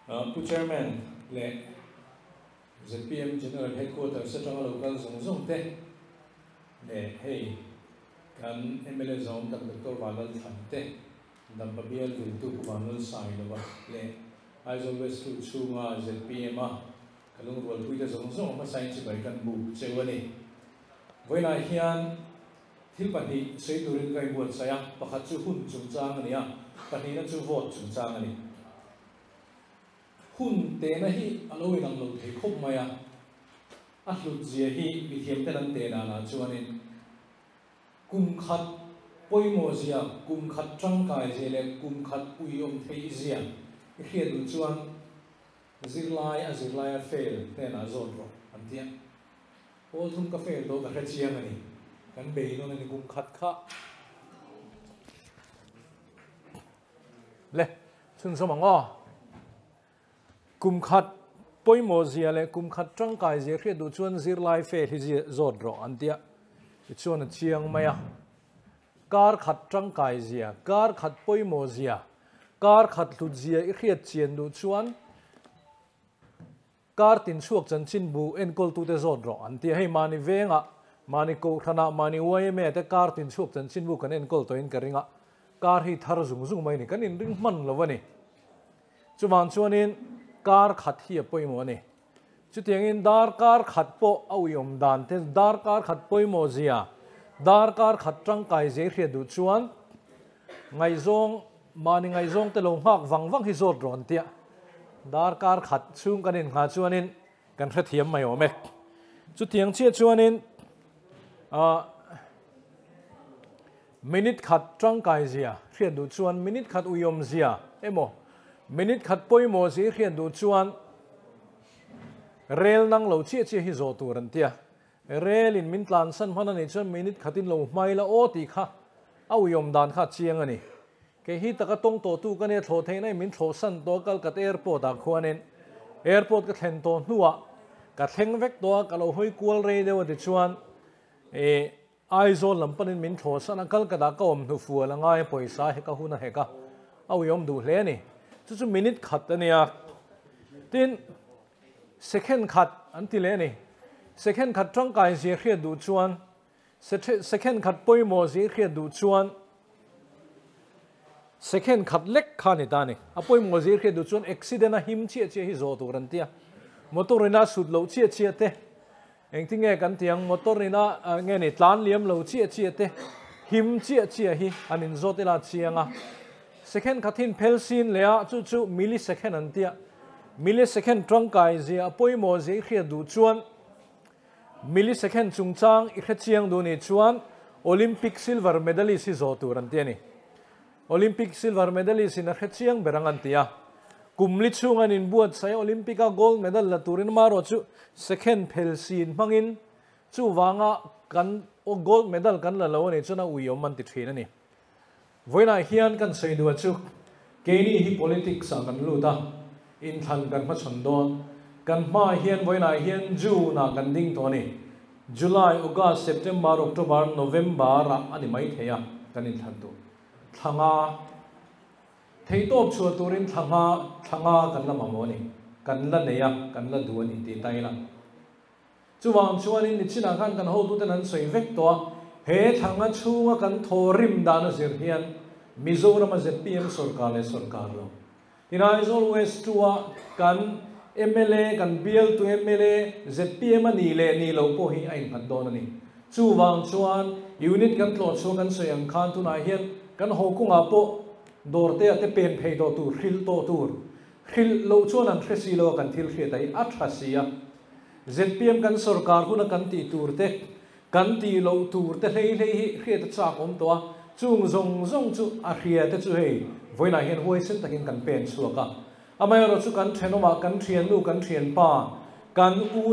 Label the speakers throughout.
Speaker 1: Chairman le ZPM General Headquarters sa trong local zong te le hey kan MLA zong tak Dr. Valal Thante dam pabial tu Valal Lalnghinglova le Aizawl West tu chunga ZPM a kalung rol puita zong ma sai chi bai kan bu chewani voina hian thil pani sei turin kai buat saya pakhat chu hun chung chang ania pani na chu vote chung chang ani hun te na hi aloi nang lo thei khop maya a hlut zia hi mi thiam te nan te na la chuanin kum khat poimo zia kum khat tangkai zele kum khat uiom thei zia khian du chuan zirlai a fail te na zon ro antia ol thum ka fail do ka chiang ani kan be no ni kum khat kha le chung somango kum khat poimo zia le kum khat tangkai zia khre du chuan zirlai fail hi zia zon ro antia chuan chiang maya kar khat tangkai zia kar khat poimo zia kar khat hlut zia i khiat chian du chuan kar tin chuak chan chin bu en kol tu te zon ro antia hei mani venga mani ko thana mani wai me te kar tin chuak chan chin bu kan en kol to in karinga kar hi thar zung mai ni kan in ring man lawani chuwan chuanin kar khat hi poimo ni chutiang in dar kar khat po awiom dan te dar kar khat poimo zia dar kar khat tangkai je khre du chuan ngai zong te lo hak wang hi zot ron tia dar kar khat chung kanin nga chuanin kan thra thiam mai ome chutiang che chuanin minute khat tangkai zia khre du chuan minute khat uyom zia emo minute khat poimo zi khre du chuan rel nang lo che hi zo turan tia rel in min tlan san hmana ni chuan minute khatin lo mai la o ti kha awiom dan kha chiang ani ke hi taka tong to tu kan e thlo thein ai min thlo san to Calcutta airport a khuanin airport ka thlen to hnuwa ka thleng vek to ka lo hoi kual re dewa ti chuan Aizawl lampanin min thlo san Calcutta ka om hnu fuala ngai poisa he ka huna he ka awiom du hle ni chu minute khat ania tin second khat anti le ni second khat tangkai zia khre du chuan second khat poimo zia khre du chuan second khat lek khani tani apoimo zia khre du chuan accident a him che hi zo tu ran tia motorina sut lo che te engting e kan tiang motorina nge ni tlan liam lo che te him che hi anin zo te la chianga second khathin pelsin lea chu millisecond an tia millisecond tangkai zia poimo zia khre du chuan millisecond chungchang i khachiang du ni chuan Olympic silver medalist hi zo tur an tiani Olympic silver medalist in a khachiang berang an tia kumli chungan in buat sai Olympic gold medal la turin maro chu second pelsin mangin chu wanga kan o gold medal kan la lo ni chuna uiom man ti thina ni voina hian kan sei du chu keini hi politics a kan luta in than kan ma chandon kan ma hian voina hian June na kan ding to ni July August September October November ra ani mai theya kan in than tu thanga theitop chu turin thanga kan la mamoni kan la neya kan la duani ti taila chuwang chuanin ni china kan ho tu tan soi vek to he thanga chunga kan thorim dan zir hian Mizoram ZPM sarkar lo in Aizawl West tua kan MLA kan bial tu MLA ZPM ani le ni lo po hi ain kan don ani chuwang chuan unit kan tlo chu kan soyang khan tu na hian kan ho kunga po dorte ate pen phei do tu ril to tur ril lo chuan an thresi lo kan thil khre tai a thrasia ZPM kan sarkar hu na kan ti turte kan ti lo turte hlei hi khre ta cha om to chung zong chu a khria te chu hei voina hian huai sen takin kan pen chuaka amai ro chu kan thenoma kan thian lu kan thian pa kan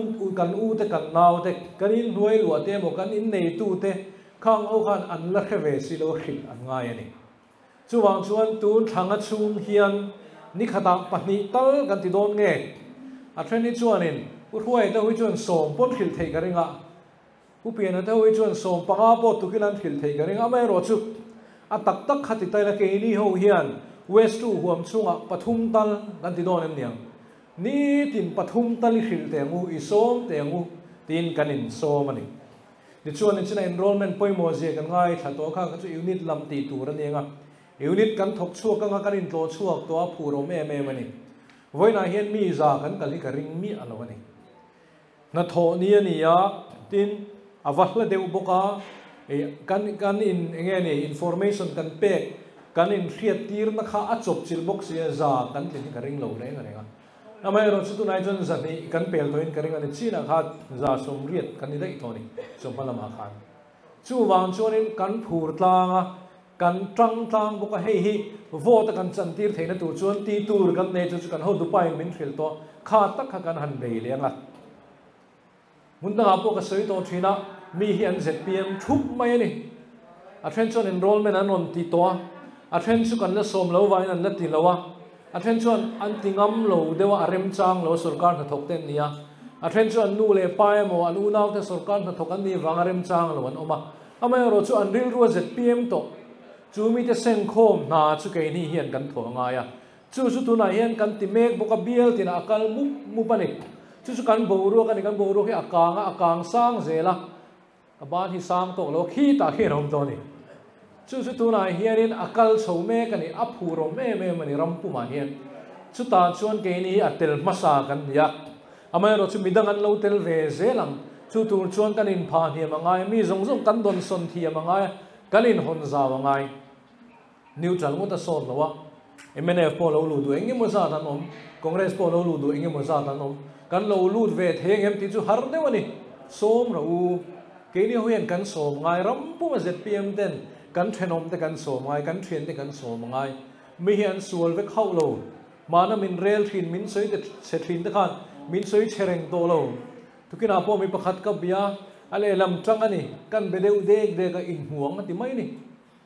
Speaker 1: u te kan nau te kan in huai lu te mo kan in nei tu te khang ho khan an la khe ve si lo khil an ngai ani chuwang chuan tun thanga chung hian ni khata pahni tal kan ti don nge a theni chuanin u huai ta hui chuan som pon khil thei ka ringa u pian ta hui chuan som panga po tu kilan khil thei ka ringa amai ro chu a tak khati tai la ke ni ho hian West tu huam chunga pathum tal kan ti don em niang ni tin pathum tal khil te ngu isom te ngu tin kanin so mani ni chuan in china enrollment poimo je kan ngai thato kha ka chu unit lam ti tur anianga unit kan thok chu ka kan in tlo chuak to a phuro me mani voina hian mi za kan kali ka ring mi alo ani na tho ni ania tin avahla deu boka kan in engeni information kan pek kan in riat tir na kha a chop chil box ya za kan tin ka ring lo le nga amai ro chu tu nai jon za ni kan pel toin ka ring ani china kha za som riat kan ni dai thoni som palama khan chu wang chonin kan phur tlanga kan tang boka hei hi vote kan chan tir theina tu chuan ti tur kan ne chu kan ho du pai min thil to kha tak kha kan han bei lenga mun da po ka soi to thina mi hi an ZPM thup mai ni attention enrollment an on ti to attention kan la som lo wa an la ti lo wa attention an tingam lo dewa arem chang lo sarkar na thok ten nia attention nu le pai mo an u naw te sarkar na thok an ni wang arem chang lo an oma amai ro chu an ril ru ZPM to chu mi te seng khom na chu ke ni hian kan tho nga ya chu tu na hian kan ti mek boka bial tin akal mu pani chu kan bo ro hi akang sang zela aban hi sang to lo khi ta khi rom to ni chu tu na hian in akal chho me kan ni aphu ro me mani ram pu ma hian chu ta chuan ke ni atel masa kan ya amai ro chu midang an lo tel ve zelang chu tu chuan kan in pha hi mangai mi zong kan don son thi mangai kan in hon za mangai neutral mo ta son lo wa MNF po lo lu du engem mo sa tan om congress po lo lu du engem mo sa tan om kan lo lut ve theng em ti chu har de wani som ro u ke ni hoyan kan som ngai ram pu ma ZPM ten kan thenom te kan som ngai kan thien te kan som ngai mi hian sual ve khau lo mana min rel thin min soi te se thin te khan min soi chereng to lo tukina po mi pakhat ka bia ale lam tang ani kan bedeu de ka in huang ti mai ni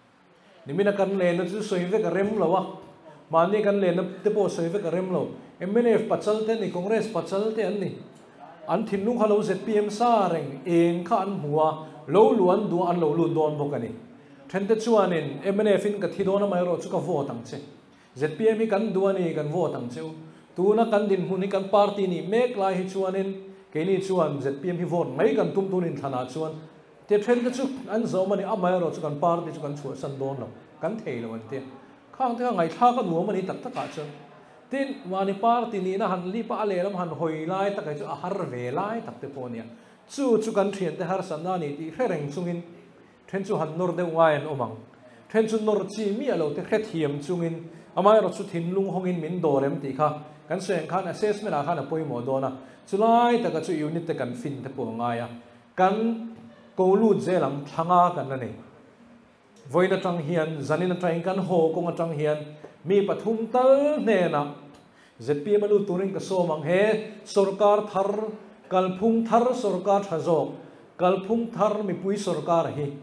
Speaker 1: nimina kan le na chu soi ve ka rem lo wa mani kan le na te po soi ve ka rem lo MNF pachal te ni congress pachal te an ni an thin lung halo ZPM sa reng eng kha an huwa lo luan du an lo lu don bokani thente chuan in MNF in ka thidona mai ro chu ka vote ang che ZPM hi kan duani kan vote ang cheu tu na kan din huni kan party ni mek lai hi chuan in ke ni chuan ZPM hi vote mai kan tum tunin thana chuan te thente chu an zo mani amai ro chu kan party chu kan chu san don lo kan thei lo an te khang te ngai tha ka nu mani tak taka chuan tin wani party ni na han li pa alelam han hoi lai takai chu a har ve lai tak te ponia chu kan thian te har san na ni ti khereng chungin then chu han nor de wain omang then chu nor chi mi alo te khet hiam chungin amai ro chu thin lung hongin min dorem ti kha kan seng khan assessment a khan a poi mo dona chulai taka chu unit te kan fin te po nga ya kan ko lu zelam thanga kan na nei voina tang hian zanina train kan ho ko nga tang hian mi pathum tal ne na ZPM alu turing ka somang he sarkar thar kalphung thar sarkar thazok kalphung thar mi pui sarkar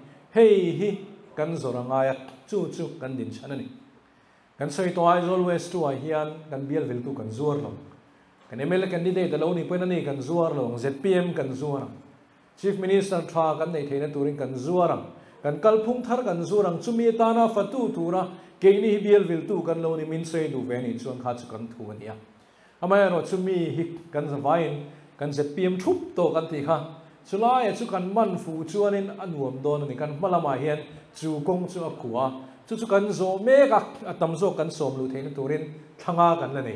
Speaker 1: hi kan zoranga ya chu kan din chanani kan soi to Aizawl West tu hian kan bial vel tu kan zuar lo kan MLA candidate alo ni poina ni kan zuar lo ZPM kan zuar chief minister tha kan nei theina turing kan zuar kan kalphung thar kan zurang chumi tana fatu tura keini bial vil tu kan lo ni min sei du ve ni chuan kha chu kan thu ania amai ro chumi hi kan zawain kan ZPM thup to kan ti kha chulai chu kan man fu chuanin anuam don ni kan malama hian chu kong chu akua chu kan zo me ka atam zo kan som lu thein turin thanga kan la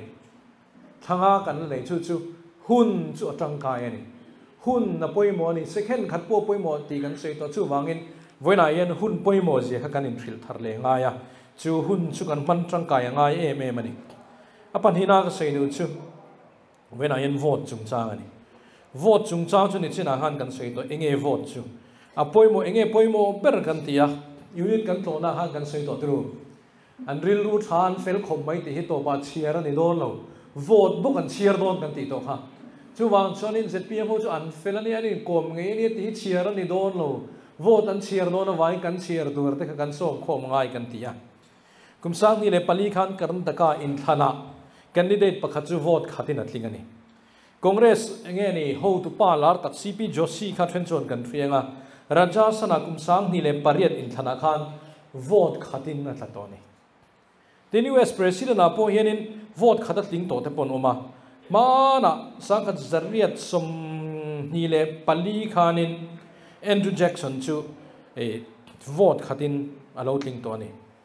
Speaker 1: nei chu hun chu atang kai ani hun na poimo ni second khat po poimo ti kan sei to chu wangin voina hian hun poimo je kha kan in thil thar le nga ya chu hun chu kan man tang kai nga em ani apan hina ka sei du chu voina hian vote chung chang ani vote chung chang chu ni china han kan sei to enge vote chu a poimo ber kan tia unit kan to na han kan sei to tru an ril ru than fel khom mai ti hi to ba chiar ani don lo vote book an chiar don kan ti to kha chu wang chonin ZPM ho chu an fel ani ani kom nge ni ti chiar ani don lo vote an chiar don na wai kan chiar dur te kan som khom ngai kan tia kum sang ni le pali khan karan taka in thana candidate pakhat chu vote khatin atling ani congress enge ni ho tu pa lar tak CP Joshi kha thlen chon kan thrianga raja sana kum sang ni le pariat in thana khan vote khatin na tlatoni tin US president na po hianin vote khata tling to te pon oma mana sangkat zariat som ni le pali khanin Andrew Jackson chu vote khatin alo tling to ni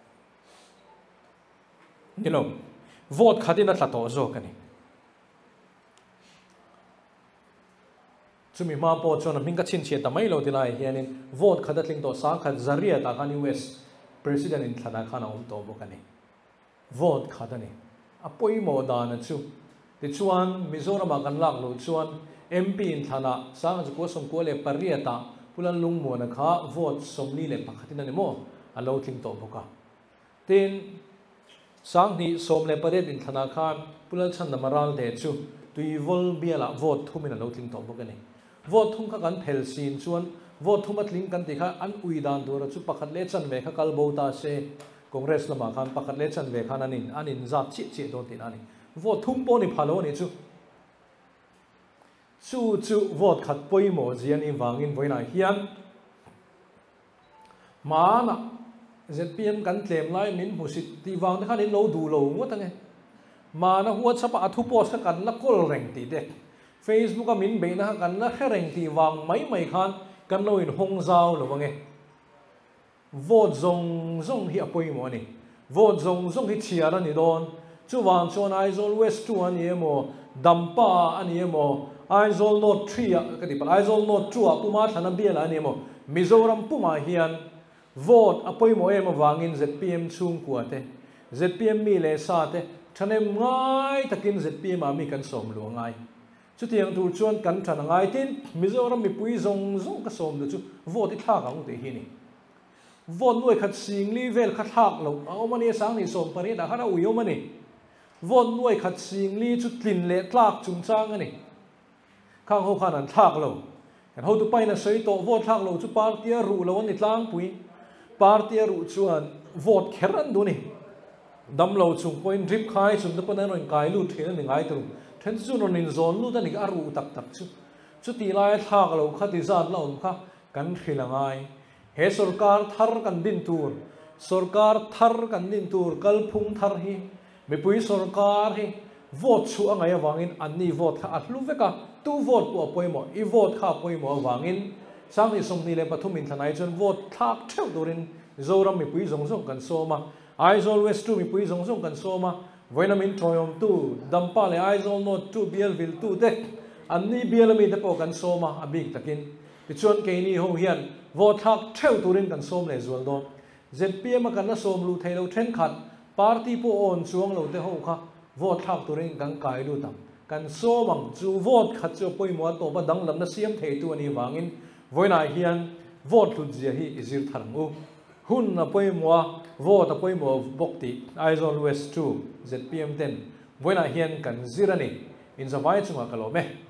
Speaker 1: vote khatin a tlato zo kani chumi ma po chona mingka chin che tamai lo tilai hianin vote khata tling to sangkat zariat ta kan US president in thana khana to bokani vote khatani apoi mo dan chu ti chuan Mizoram kan lak lo chuan MP in thana sang ko som ko le pariata pulan lung mo na kha vote somni le pakhatin ani mo alo tling to boka tin sang ni som le paret in thana khan pulan chan na maral de chu tui vol biala vote thumin alo tling to boka ni vote thum kha kan phel sin chuan vote thum atling kan ti kha an uidan dora chu pakhat le chan ve kha kalbo ta se Congress lama khan pakhat le chan ve khan anin zat chi do tin ani vote thum po ni phalo ni chu vote khat poi mo zian in wangin voina hian mana ZPM kan tlem lai min musit ti wang khan in lo du lo ngotange mana WhatsApp athu post kan la kol reng ti de Facebook a min be na kan la khereng ti wang mai khan kan lo in hong zau lo wange vote zong hi apoi mo ni vote zong hi chiara ni don chu wang chon Aizawl West 2 ani emo dampa ani emo Aizawl North 3 ka di pa Aizawl North 2 puma thana bial ani emo Mizoram puma hian vote apoi mo emo wangin ZPM chung kuate ZPM mi le sa te thanem ngai takin ZPM ami kan som lu ngai chu tiang tur chuan kan thana ngai tin Mizoram mi pui zong ka som lu chu vote i thak ang te hi ni vote nuai khat sing li vel khat hak lo awmani sang ni som pari da hara uyo mani vote nuai khat sing li chu tlin le tlak chung chang ani khang ho khan an thak lo kan ho tu pai na sei to vote thak lo chu party ru lo ni tlang pui party ru chuan vote kheran du ni dam lo chung point drip khai chung da pana noin kai lu thena ni ngai tu then chu non in zone lu da ni aru tak chu ti lai thak lo khati zat lo kha kan khilangai he sarkar thar kan din tur sarkar thar kan din tur kal phung thar hi mi pui sarkar hi vote chu angai awangin anni vote kha atlu veka tu vote po poimo I vote kha poimo awangin sang ni som ni le pathum in thanai chon vote thak theu dorin zoram mi pui zong kan soma Aizawl West 2 mi pui zong kan soma voina min thoyom tu dampa le Aizawl North 2 bialvil tu te anni bialami te po kan soma abik takin tichuan ke ni ho hian vote thak theu turin kan som le zual don ZPM kan na som lu thailo then khat party po on chuang lo te ho kha vote thak turin kan kai lu tam kan somang chu vote khat chu poi mo to ba dang lam na siam thei tu ani wangin voina hian vote lu zia hi izir tharang u hun na poi mo vote a poi mo bokti Aizawl West 2 ZPM 10 voina hian kan zirani in zawai chunga kalo me